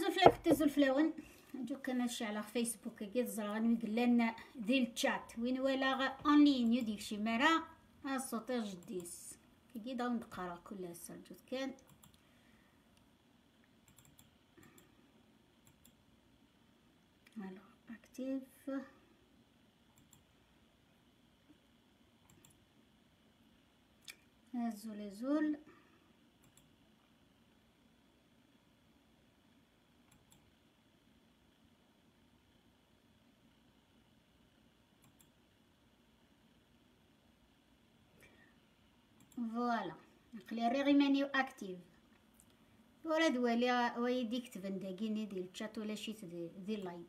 الزلفلاون جو كنمشي على فيسبوك كي تزرغن ويقول لنا ديال التشات وين ولا اون لين ديك شي مرا الصوتير جديس كي داو نقرا كلها سرجت كان الو اكتيف زول فوالا نقلي ريغي مانيو اكتيف ولا دوالي ويدي كتبن داكيني ديال الشات ولا شي ديال لايف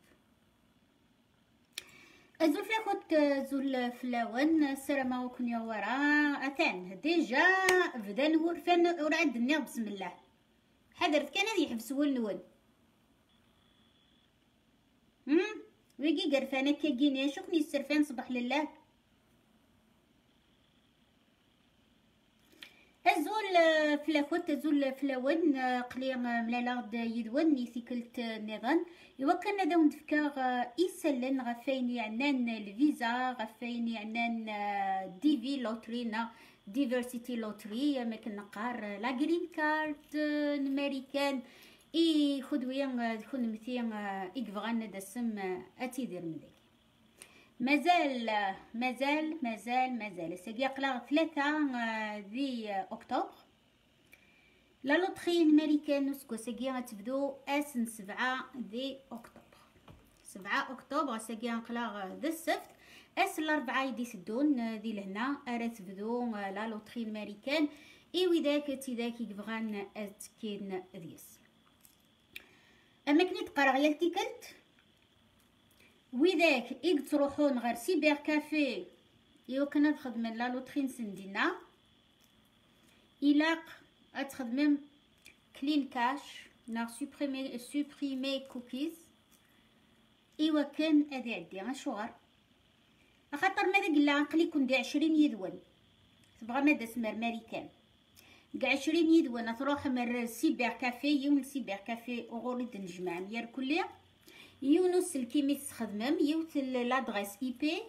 ازول فلاخوت زول فلاون السلام عليكم يا ورا اثان ديجا بدا نور فين ورعد النير بسم الله حضرت كان هذه يحبس ولول ويجي قرفانه كيجيني شوفني السرفان صباح لله أزول فلاخوت أزول فلاون قلي ملالا يدون نيثيكلت نظام إوا كان داون تفكا إيسالن غفاين يعنان الفيزا غفاين يعنان ديفي لوترينا ديفرسيتي لوتري ما كنقار لا جرين كارد الماريكان إي خدويا تكون مثيا إكفغان دسم أتيدير مديك مازال سيقلا 3 ذي أكتوبر لا لوتري الماريكان نسكو سيقيا تبدو أسن 7 ذي أكتوبر 7 أكتوبر سيقيا نقلا ذا السبت أس الأربعة يدي سدون ذي لهنا أرى تبدو لا لوتري الماريكان إيوي داك تيداك يبغان أتكين ذيس أما كني تقرا غيال تيكلت وذاك إيك تروحون غير سيبر كافي إيوا كنا تخدمن لا لوترين سندينا إلاق أتخدمن كلين كاش نا سوبريمي كوكيز إيوا كان أدي عدي غنشوغر خاطر ماذا قلا نقلي كون دي 20 يدون تبغى مادا سمر ماريكان كاع 20 يدون تروح مر سيبر كافي يوم السيبر كافي أغوريد نجمع ميار كليا يونس الكيميس خدمم يوت لادغيس اي بي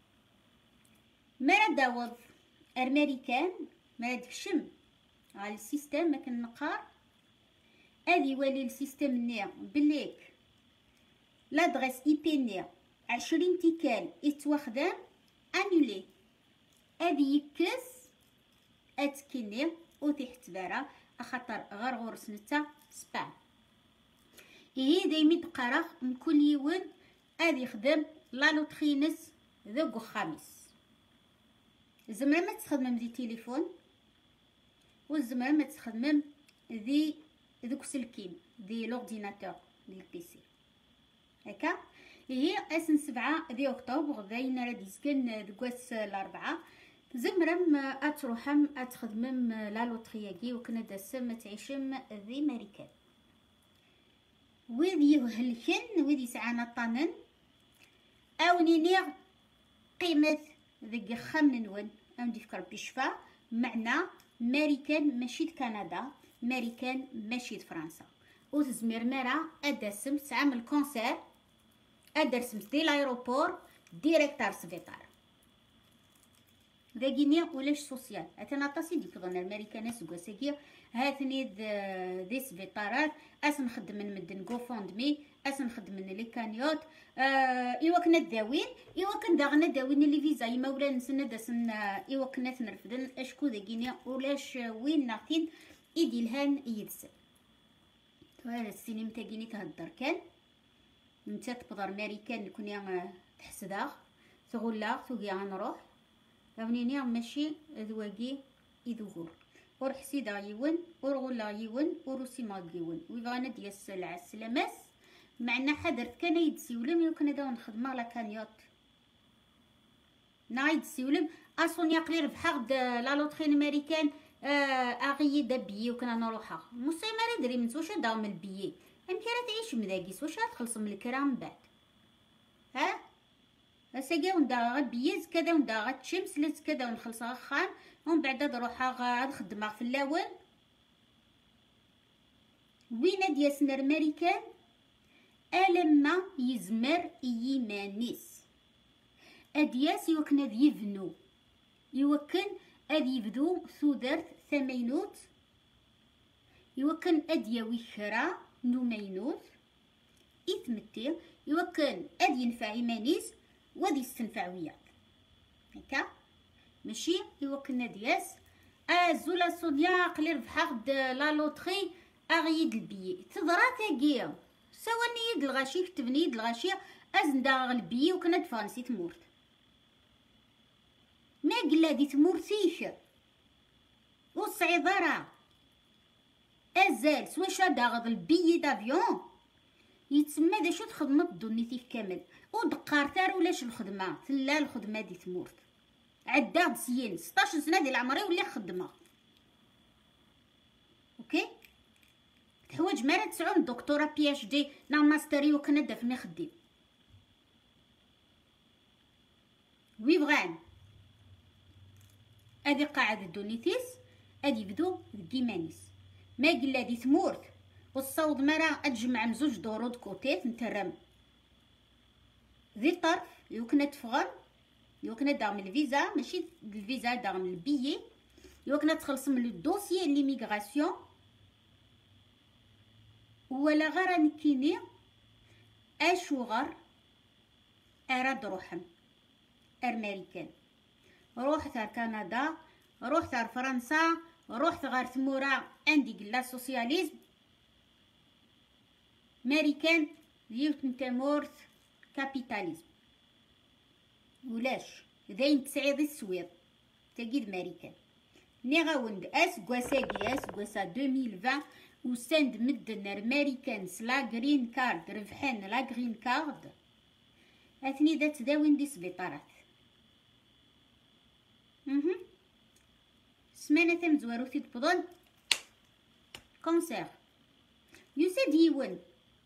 مرا داوض امريكان مرا دكشم على السيستم ما كنقار ادي ولي السيستم نيا بليك لادغيس اي بي نيا 20 تيكال اتواخدم انولي ادي يكس اتكيني او تحت بارا خاطر غرغور سنتا سبام هي دايما تقرا من كل يوم ادي يخدم لا لوترينس ذوك خامس زعما ما تخدم دي تليفون والزمرة ما تخدم ذي ذوك سلكين دي لورديناتور ديال البيسي هكا هي اسن 7 ذي اكتوبر داينا راه ديسكن دكواس الاربعه زمرم اتروحم اتخدمم لا لوترياكي وكنا داسم تعيشم ذي ماريكان ويدي يهلكن ويدي يسعانا طنن او نينيغ قيمة ذي خمن نون ام ديفكر بشفا معنا ماريكان ماشي كندا ماريكان ماشي فرنسا وتزمير مرا اداسم تعمل كونسير ادرسم دي لايروبور ديريكتار سفيطار ذاكيني ولاش سوسيال اتنا طاسي ديك غنا الماريكان سكواساكي هاتني دي سفيطارات اس نخدم من مدن غوفوندمي اس نخدم من لي كانيوت ايوا كنا داوين ايوا كنداغنا داوين لي فيزا يما ولا نسنا داسن ايوا كنا تنرفدن اشكو ذاكيني ولاش وين نعطين ايدي الهان يدسن هذا السينما تاكيني تهدر كان نتا تبدر ماريكان كوني تحسداغ تغولا توكي غنروح راني ماشي ذواقي يذوغور اور حسيدا يون اور غولا يون اور سيما يون ويغانا ديال السلعه السلاماس معنا حضرت كان يدسيولم يمكن داو نخدم لا كانيوت نايد سيولم اصونيا قلي ربحا لا لوترين امريكان اغي دبي وكنا نروحها موسى ما ندري من واش داو من البيي امتى راه تعيش مداكيس واش تخلص من الكرام من بعد ها ساقا وندا بيز كذا وندا غتشمس لات كذا ونخلصها خام ومن بعد نروحها غنخدمها في اللون وين ديال سنر ماريكان ألما يزمر يمانيس أدياس يوكن هاد يبنو يوكن هاد يبدو ثودرت ثمينوت يوكن أدياوي خرا نومينوت إثمتي يوكن أد ينفع يمانيس وادي يستنفع وياك هكا ماشي يوكن أدياس زولا صوديا قلي ربحا غد لا لوطخي أغيد البي تضرا تاقيا سواني يد الغاشي كتبني يد الغاشي أزندا البي وكنا دفانسي تمورت ما قلا دي تمورتيش وصعيد راه أزال سوا شادا غد البي دافيون يتسمى دا شو تخدمت دونيتيك كامل ودقارتار ولاش الخدمة تلا الخدمة دي تمورت عدا مزيان 16 سنة ديال عمري ولا خدمة اوكي تحواج مرة تسعون دكتورة بي اش دي نا ماستري وكندا فمي خديم وي بغان ادي قاعدة دونيتيس ادي بدو كيمانيس ما قلا دي تمورت والصوض مرة أتجمع مزوج دورود كوتيت نترم ذي طرف يوكنا تفغر يوكنا داغم الفيزا ماشي الفيزا داغم البيي يوكنا تخلص من الدوسيي اللي ميغراسيون ولا غير نكيني أشوغر أراد روحم أمريكان روحت غير كندا روحت غير فرنسا روحت غير ثمورا عندي قلا سوسياليزم ماريكان ديوت نتا مورث كابيتاليزم ولاش داين تسعيد السويد تاقيد ماريكان ني غاوند اس كواساكي اس كواسا 2020 وساند مدن امريكانس لا جرين كارد ربحان لا جرين كارد اثني ذات داوين دي سبيطارات سمانة تمزوارو في البضل كونسير يساد يون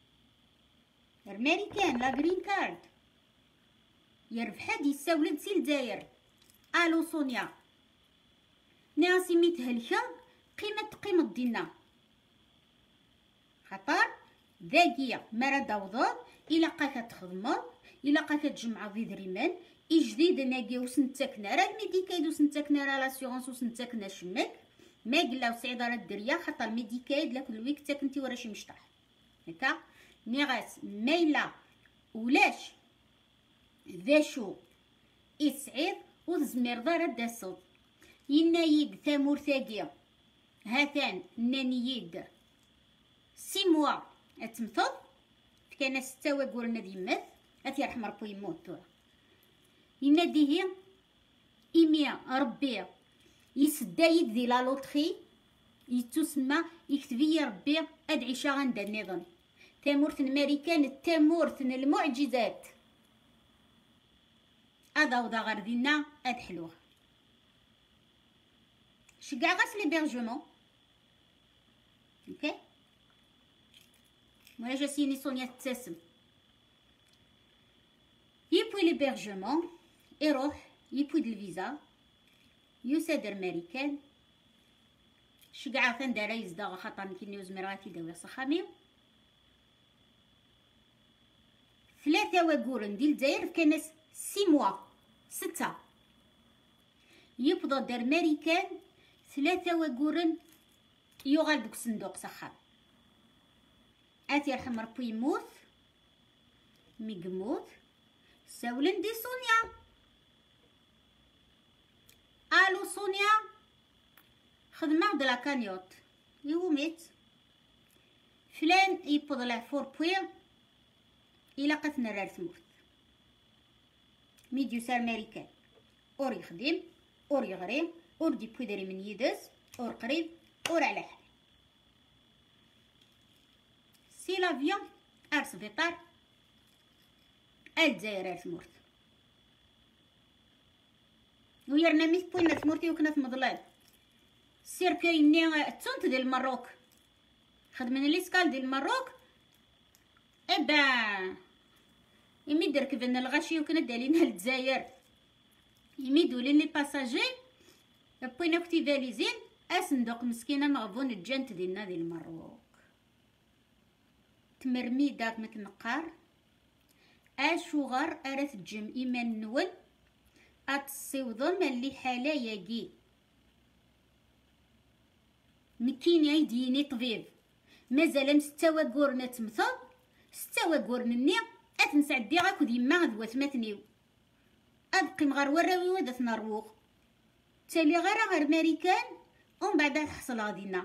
امريكان لا جرين كارد يربح هادي يساولد سي الجزائر الو سونيا ناسي ميتهلكا قيمة دينا خطر ذاكية مرا داوضر إلا قاكا تخدمر إلا قاكا تجمع ذي دريمان إجديد ناقي وسنتاكنا راه الميديكايد وسنتاكنا راه لاسيغونس وسنتاكنا شمك ما قلاو سعيدة راه الدريا خاطر الميديكايد لا كل ويك تاكنتي ورا شي مشطح هكا نيغاس مايلا ولاش ذا شو إسعيد وزمير دار الدسوط ينايد ثامور ثاقية هاتان نانييد 6 موا اتمثل كان 6 وقولنا ديمات اتي رحم ربي يموت يناديه إيميا ربي يسدايد ذي لا لوطخي يتسمى يكتبي ربي ادعي غندا النظام تامورت الماريكان التامورت المعجزات هذا وضع غير دينا اد حلوه شكاع غاس ليبرجمون اوكي ولا جاسيني سونيا تتسم يبوي ليبرجمون يروح يبوي الفيزا يساد امريكان شكاع كان دارا يزدا خاطر كيني وزميراتي داوي صخاميو 3 وقورن ديال الجزائر كان 6 موا 6 يبدا دار امريكان 3 وقورن يوغال دوك الصندوق سخان اتي يرحم ربي يموت ميقموت ساولن دي سونيا الو سونيا خدمة د لا كانيوت يوميت فلان يبوض له 4 بوين إلا قتنا راه تموت ميديوس امريكان اور يخدم اور يغري اور دي بويدري من يدس اور قريب اور على حال سي لافيون ار سبيطار الجزائر راه تموت ويرنا ميت بوينة تمورتي وكنا في مضلال السيركاي ني تونت ديال المروك خدمنا ليسكال ديال المروك ابا يميد ركبنا الغاشي وكنا دالينا للجزائر يميدوا لين لي باساجي بوينا كتي فاليزين اسندوق مسكينه مغبون الجنت ديالنا ديال المروك تمرمي داك مكنقار اشوغر ارث تجم ايمان نون اتصيوضم اللي حالا ياكي مكيني يديني طبيب مازال مستوى كورنا تمثل ستوى كورنني اتنسعدي غاكو ديما ذوات ماتنيو ابقي مغار وراوي ودات نروغ تالي غير ماريكان ومن بعد تحصل غادينا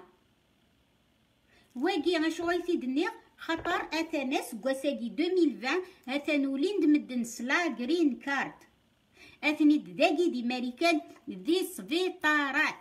واقي غاشو غيتيدني خطر اثناس كواساكي 2020 اثنولين دمدن سلا جرين كارد اثني داكي دي ماريكان دي سفيطارات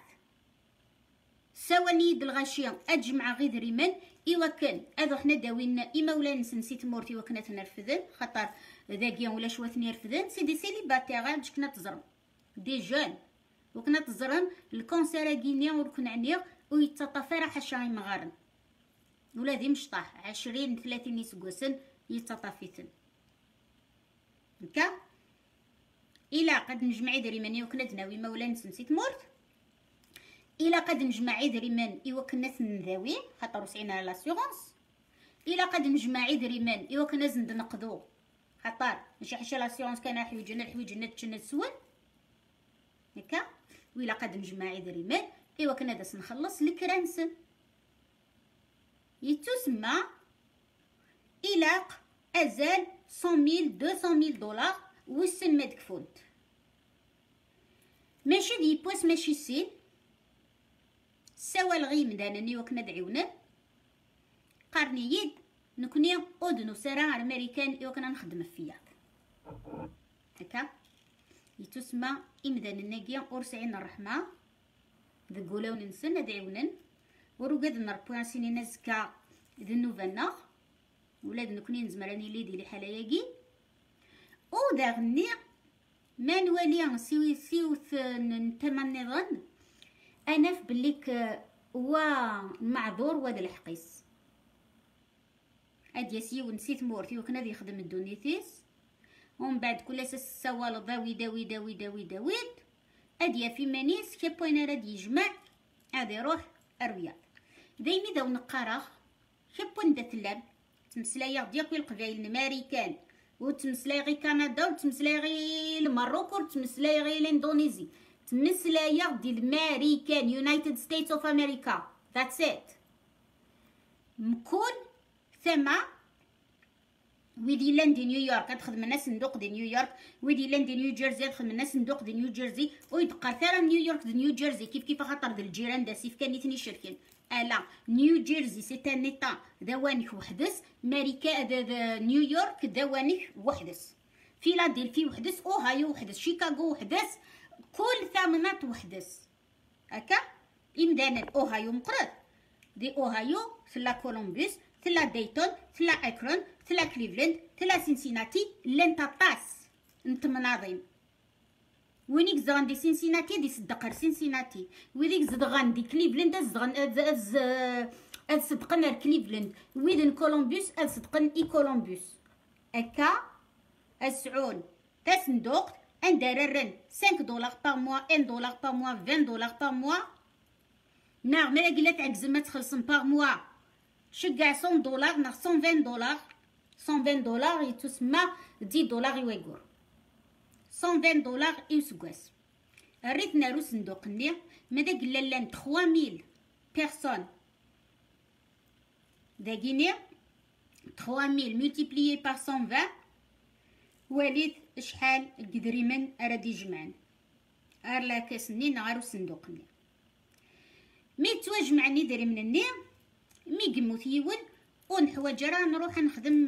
سواني الغاشيه اجمع غير ريمان ايوا كان هذا حنا داوينا اما ولا نسيت مورتي وكنا تنرفدن خاطر ذاكيا ولا شوات نرفدن سيدي سيليباتير كنا تزرم دي جون وكنا تزرم الكونسير كينيا وكنا عنيا ويتطافى راه حشاي مغارن ولا ذي مشطاح 20 30 يسقوسن يتطافيتن هكا الا قد نجمع دريماني وكنا تناوي ما ولا نسيت مورت الا قد نجمع دريمان ايوا كنا نذاوي خاطر وسعينا لاسيغونس الا قد نجمع دريمان ايوا كنا زند نقضو خاطر ماشي حاشا لاسيغونس كان حوايجنا تشنا تسول هكا وإلا قد نجمع دريمان ايوا كنا داس نخلص الكرانسن يتسمى إلاق أزال 100,000 $200,000 وسن مدكفونت ماشي دي بوس ماشي سين سوا الغيم دانني وكنا دعيونا قارني يد نكوني اودنو سراع امريكان ايوا كنا نخدم فيا هكا يتسمى امدان الناقيه ورسعين الرحمه ذقولاو ننسن ندعيونن وروقاد نربو سنين نزكا ذنوفنا ولاد نكوني نزمراني ليدي لي حلاياكي او داغني ما نوالي سيوث نتمنى ظن انا في بليك هو معذور وهذا الحقيس ادي سيو نسيت مورتي وكنا ذي يخدم الدونيتيس ومن بعد كل اساس سوال داويد ادي في مانيس كيبوين راه يجمع هذا يروح الرياض دايما داو نقارخ كيبوين دات اللاب تمسلايا ديال القبائل الامريكان وتمسلاي غي كندا وتمسلاي غي المروك وتمسلاي غي الاندونيزي تمسلايا ديال الامريكان يونايتد ستيتس اوف امريكا ذاتس ات مكون ثم ويدي لاند دي نيويورك تخدم الناس صندوق دي نيويورك ويدي لاند دي نيو جيرسي تخدم الناس صندوق دي نيو جيرسي ويدقى ثرى نيويورك دي نيو جيرسي كيف خاطر د الجيران دا سيف كان يتني شركين الا نيو جيرسي سي ان ايتا دوانيك وحدس ماريكا نيويورك دوانيك وحدس فيلادلفي وحدس اوهايو وحدس شيكاغو وحدس كل ثامنات وحدس هكا امدانا اوهايو مقرض دي اوهايو ثلا كولومبوس ثلا دايتون ثلا اكرون ثلا كليفلاند ثلا سينسيناتي لنتطاس انت مناظم وينيك زغان دي سينسيناتي دي صدقر سينسيناتي وينيك زدغان دي كليفلاند زغان صدقنا كليفلاند ويدن كولومبوس صدقن اي كولومبوس هكا السعون تا صندوق اندررن $5 باغ موا $1 باغ موا $20 باغ موا نعم ملا قلت عجز ما تخلصن باغ موا شقع $100 ناغ $120 يتسمى $10 يويقور $120 يسقاس ريت نارو صندوق ني مادا قلا لان 3000 بيرسون داكيني 3000 ملتيبليي بار 120 وليد شحال قدري من اراد يجمعن ارلا كاسني نغارو صندوق ني مي تواجمعني داري من النيم مي قموت يون ونحواج راه نروح نخدم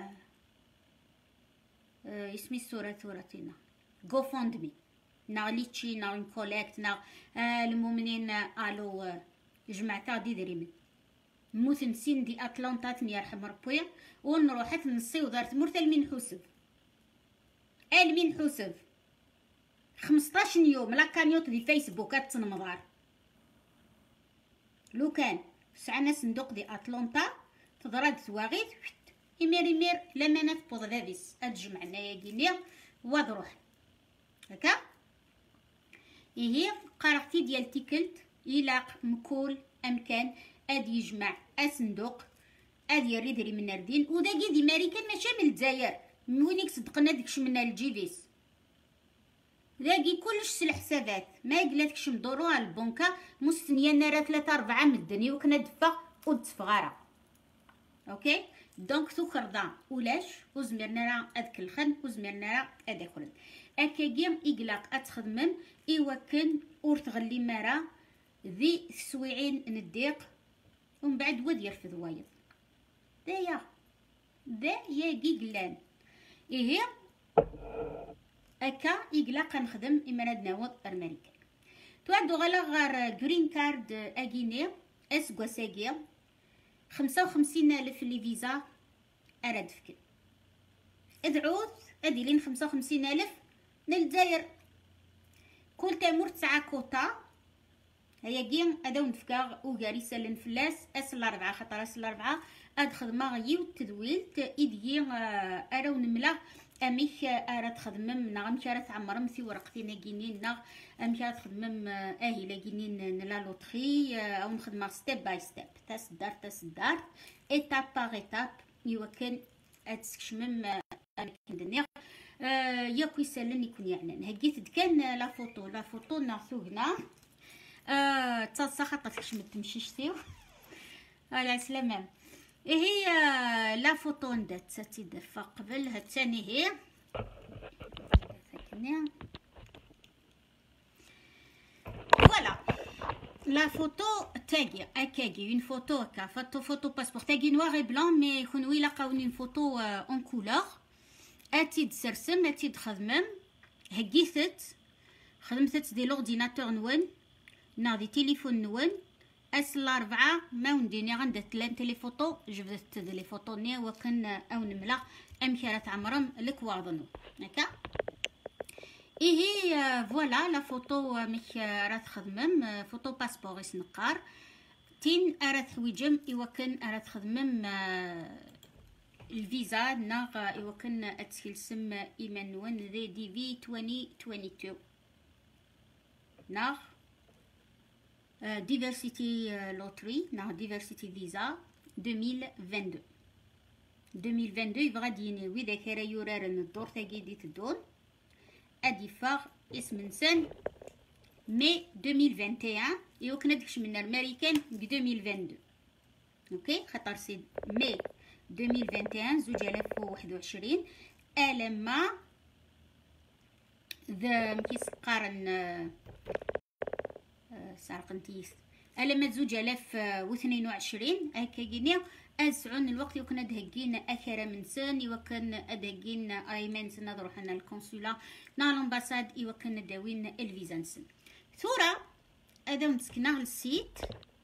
اسمي الصورة ثورتنا جو فوند مي نغليتشي نغ كوليكت نغ المؤمنين الو جمعتا دي دريمن موت نسين دي اتلانتا تني يرحم ربي ونروح نصي ودارت مرتل من حسب من حسب 15 يوم لا كانيوت دي فيسبوك تنمضار لو كان سعنا صندوق دي اتلانتا تضرد ثواغيث إمير لما نفبض ذابيس أتجمعنا يا جينيا وضروح هكا إيه قرقتي ديال تيكلت إلاق مكول أمكان أد يجمع أصندوق ادي ريدري من اردين وداكي دي ماريكان ماشي من الجزائر، من وينك صدقنا داكش من الجيفيس، داكي كلش سلحسابات ما قلاتكش مدوروها البنكه مستنيه نرا 3 4 من الدنيا وكنا دفا ودفغاره. اوكي دونك ثوكردا ولاش وزمرنا راه اذك الخن وزمرنا راه هذا خرج اكاكيم اقلاق اتخدمم ايوكن اور تغلي مرا ذي سويعين نديق ومن بعد ود يرفض وايض دايا يا قلان ايه اكا اقلاق نخدم امارات ناوض امريكا توعدو غلا غار جرين كارد اكيني اسكوا ساقيا 55,000 لي فيزا اراد فكر ادعوث ادي لين 55,000 للجزائر كل تامور 9 كوتا هيا كيم اداو نفكا وكاري سالن فلاس اسل 4 خطر اسل 4 اد خدمه غيو التدويل ايدي اراو نملا اميك ارا تخدمم نغمك ارا تعمرم في ورقتي كينين نغ اميك ارا تخدمم اهي كينين لا لوطري او نخدمها ستيب باي ستيب تاس ايتاب باغ ايتاب يوكن اتسكشمم كندنيغ ياكو يسالن يكون يعلن هكيت كان لا فوتو نعثو هنا تصا خاطر كشمت تمشيش سيو على سلامه هي لا فوتو ندات تدفى قبل هالثاني هي فوالا لا فوتو تاغي اكاغي اون فوتو هكا فوتو باسبور تاغي نوار اي بلون مي خنوي لقاوني فوتو اون كولور اتيد سرسم اتيد خدمم هكيثت خدمتت دي لورديناتور نون ناضي تليفون نون اسل 4 ما ونديني غندت لان تليفوتو جبدت لي فوتو ني وكن او نملا امكارات عمرم الكواضنو هكا هي فوالا لا فوتو ميك راه تخدمم فوتو باسبور يسنقار تين ارا تحويجم يوكن ارا تخدمم الفيزا ناغ يوكن اتسلسم ايمان ون ذي دي في 2022 ناغ diversity lottery ناغ diversity visa 2022 يبغى ديني وإذا كرا يورارن الدور تاقي دي تدون ادي فاغ اسم نسان مي 2021 يوكنا دكش من الامريكان ب 2022 اوكي خطر سي مي 2021 2021 الما ذا مكيس قارن سارقنتيس الما 2022 هكا كينيا اسعون الوقت يكون دهقين اخر من سن يوكن ادهقين ايمن سن نروح لنا القنصله نا الامباساد يوكن داوين الفيزانسن ثورة ادو نسكنا السيت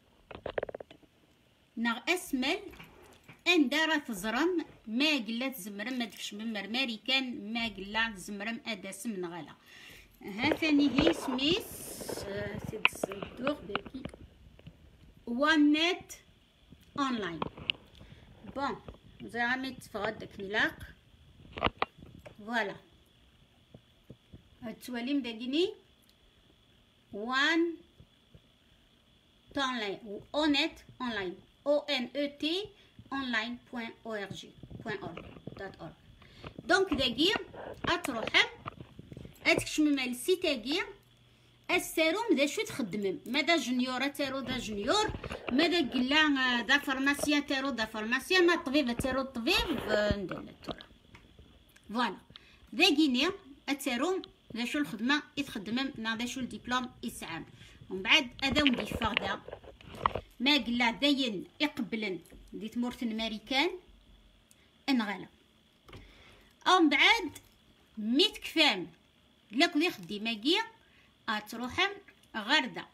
ناغ اسمل ان دارت زرم ما قلات زمرم ما دكش من مرماريكان ما قلات زمرم اداسم نغلا ها ثاني هي سميس سيد الصندوق داكي وان نت اونلاين بون زعما تفغد داك اللاق فوالا التواليم داكيني وان اونلاين اونت اونلاين ONET online.org دونك داكي اتروحم اتكشم مال السيتاكي السيروم ذا شو تخدمم ماذا جونيور تيرو دا جونيور ماذا قلا دا فارماسيان تيرو دا فارماسيان ما طبيب تيرو طبيب ندير التورا فوالا ذا كينيا التيروم ذا شو الخدمه يتخدمم نا ذا شو الدبلوم يسعام ومن بعد هذا ودي فاغدا ما قلا داين يقبلن ديت مورتن امريكان انغلا او من بعد ميت كفام لك ذي خدي ماكي اتروحم غردا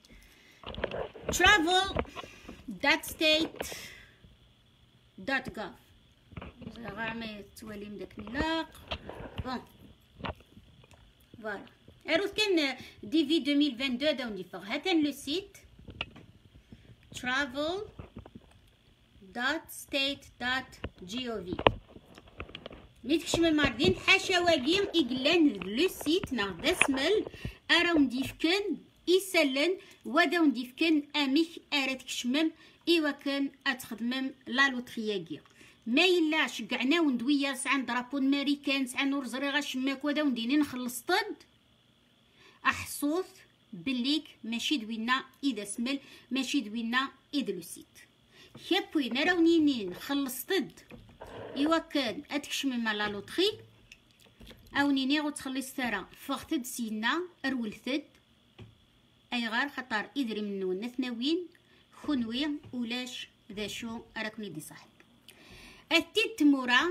travel.state.gov غامي تواليم داك نلاق بون فوالا عروس كان دي في 2022 داون دي فوق هاتن لو سيت travel.state.gov ميتكش من ماردين حاشا واقيم إقلان لو سيت ناغ داسمل أراو نديفكن إسالن وداو نديفكن أميك أراتكشمم ايوا كان اتخدمم لا لوترياكي ما يلاش كاعنا وندويا سعان درابو امريكان سعان ورزري غاشماك ودا ونديني نخلص طد احصوث بليك ماشي دوينا اذا سمل ماشي دوينا اذا لوسيت خابوي نراونيني نخلص طد ايوا كان اتكشم ما لا لوتري اونيني غتخلص ترى فغتد سينا رولثد اي غار خطر ادري منو نثناوين خنوي ولاش ذا شو راكني دي صاحب التيت مورا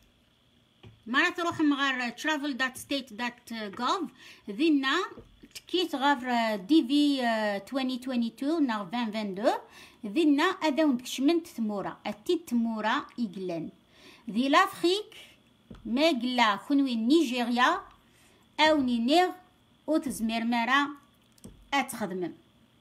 مرة تروح مغار travel.state.gov ذينا تكيت غار دي في 2022 نا 2022 ذينا اذا كشمنت ثمورا التيت مورا يقلن ذي لافريك ما قلا خنوي نيجيريا او نينيغ وتزمير مرا اتخدمم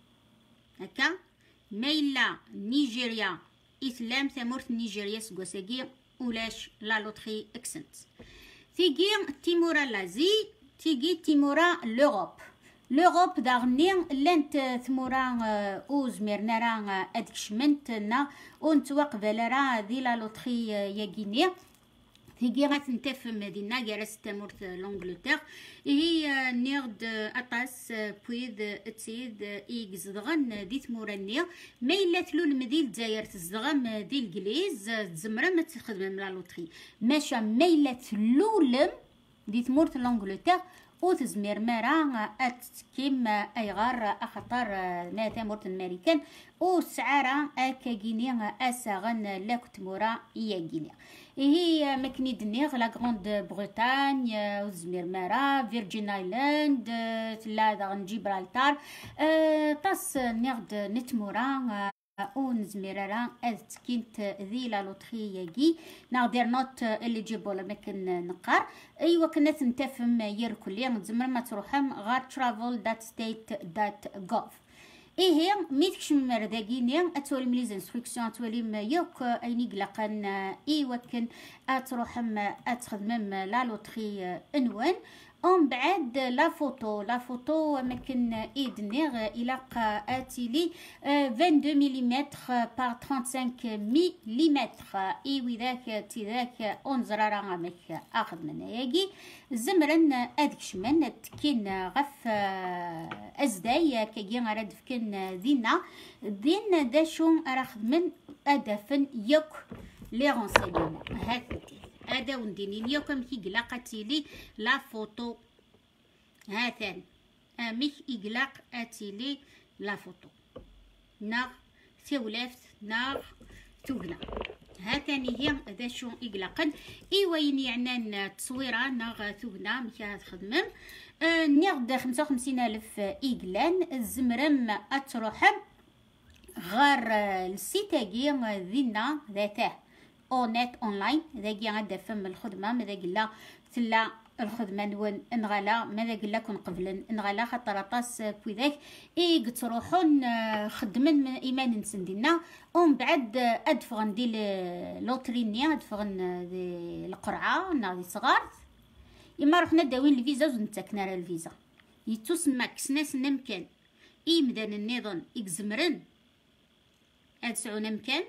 هكا ميلا نيجيريا إسلام ثمورت نيجيريا سكوساكي ولاش لا لوتري اكسنت تيجي تيمورا لازي تيجي تيمورا لوروب داغني لانت ثمورا اوز ميرنارا ادكشمنتنا ونتوقف راه ذي لا لوتري ياكيني تيجي غتنتف مدينة جالس تمورت لانجلتير هي نيغد اطاس بويد تسيد ايكز دغن دي تمورانيا ما الا تلو المديل دزاير تزغم دي الانجليز تزمرا ما تخدم لا لوتري ماشا ما الا تلولم دي تمورت لانجلتير وتزمير مرا اتكيم ايغار اخطر ما تمورت الماريكان وسعارا اكاكيني اساغن لاكت مورا ياكيني هي مكني دنيغ لا غروند بريطانيا وزمير مرا فيرجين ايلاند تلا داغن جيبرالتار طاس نيغد نتمورا ونزميرا ازتكينت ذي لا لوترياكي ناغدير نوت اللي جيبولا مكن نقار ايوا كنا تنتفهم يركلي نتزمر ما تروحم غار travel.state.gov هي ميتكشم مرداكيني اتولي مليز انستركسيون اتولي يوك ايني قلقان ايوا كن اتروحم اتخدمم لا لوتري انوان ومن بعد لا فوتو مكن ايدنيغ الى اتيلي 22 ملم بار 35 ملم اي وذاك تذاك انزرارا مك اخذ من ياكي زمرن ادكشمن تكين غف ازداي كي غرد فكن دين داشو راخذ من ادفن يوك لي رونسينيمون هكا هذا ونديني اليوم كي قلاقتي لي لا فوتو هاتان ميك إقلاق أتيلي لا فوتو ناغ ثولافت ناغ توغنا هاتاني هي ذا شو إقلاقن إيوين يعني تصويرة ناغ توغنا مكا تخدمم ناغ 55,000 إقلان الزمرم أتروحب غار السيتاكي ذينا ذاته اونيت اونلاين ذاكي غادا فم الخدمه ماذا قلا تلا الخدمه نون نغلا ماذا قلا كون قبل نغلا خاطر طاس بوذاك اي تروحون خدمن ايمان نسندينا ومن بعد ادفغن دي لوترينيا ادفغن دي القرعه نا دي صغار اما رحنا داوين الفيزا ونتسكنا على الفيزا يتسمى كسناس نمكان اي مدان النظام اكزمرن ادسعونا مكان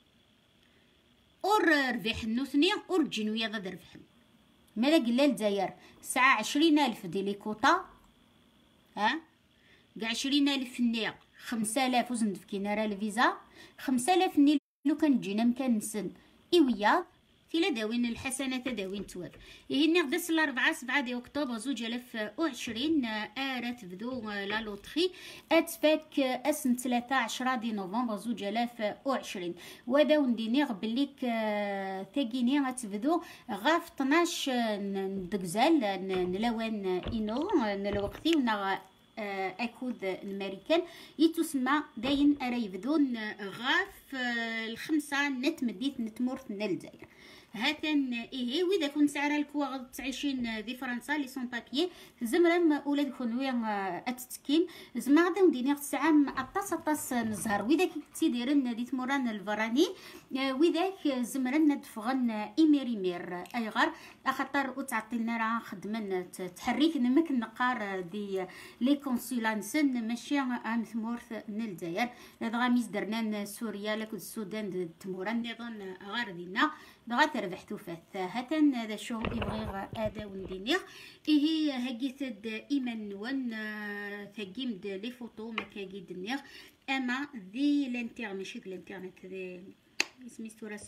اور ربح النوثني اور الجنوية ضد ربحهم مالا قلا الجزائر ساعة 20,000 ديالي كوطا ها قا 20,000 نيا 5,000 وزن فكينا راه الفيزا 5,000 ني لو كان جينا مكان نسن ايويا تيلا داوين الحسنات داوين تواب هنا غدا سلا 4/7 دي اكتوبر 2020 ارات بدو لا لوتري اتفاك اسن 13 دي نوفمبر 2020 ودا ونديني بليك ثاقيني غتبدو غاف 12 دكزال نلاوان انو نلوقتي ونا اكود الامريكان يتسمى داين ارا يبدون غاف الخمسة نت مديت نتمورت من الجزائر هاتن ايه واذا كنت سعر الكوا تعيشين في فرنسا لي سون بابيي زمرا ولاد كونوي اتتكين زعما غادا ندير الساعه اطاس نزهر واذا كنتي دايرين ديت موران الفراني وذاك زمرا ندفغن ايمير اي غار خاطر وتعطينا راه خدمن تحريك نمك نقار دي لي كونسولانسن ماشي ام ثمورث الجزائر دغا ميز درنا سوريا لك السودان تموران نظن غار دينا دغا تربح توفات هاتن هذا شو يبغي هذا وندينيغ هي هاكيت ايمان نون ثقيم لي فوتو ما كاكيدنيغ اما ذي الانتر ماشي الانترنت ذي سميتو راه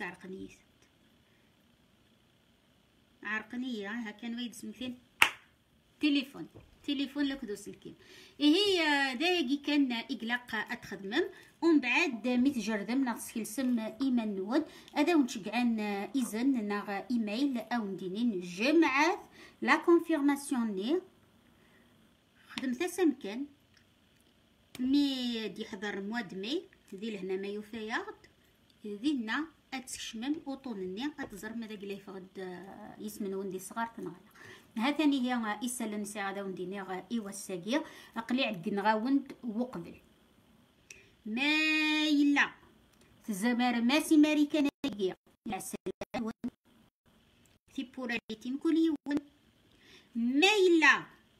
عرقنيه هكا نويد سميتين تليفون لك دوس الكيم هي دايقي كان اقلاق اتخدمم ومن بعد متجردم نغسل سم ايمان نود هذا ونشجعن اذن ناغ ايميل او ندينين جمعات لا كونفيرماسيون ني خدمت سمكان مي دي حضر مواد مي ذي لهنا ما يفياض ذينا اتشمم وطونني اتزر ماذا قلي فغد يسمن وندي صغار تنغلا هاتني هي إسالة نساعدة ونديني إيوا الساقية أقليع القنغاوند وقبل ما يلا تزمار ماسي ماريكان ناقية لا سلام في بوراليتين كل يوم ما يلا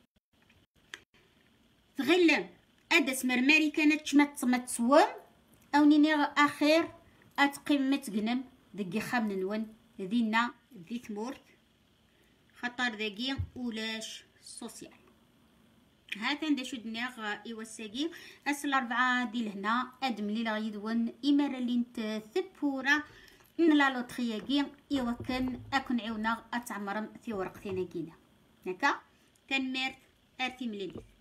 تغلم أدس ماريكان تشمت تسوام أو نيني أخير أتقيم تقنم دقي خامن نون ذينا ذي ثمورت خطر ذاكي ولاش سوسيال هاتا نداشو دنياغ ايوا الساقي اسل 4 دي لهنا ادم لي لا يدون ايمار اللي نت ثبورا من لا لوطرياكي ايوا كان اكون عيونا اتعمرن في ورقتين كينا هكا تنمير ارتي مليلي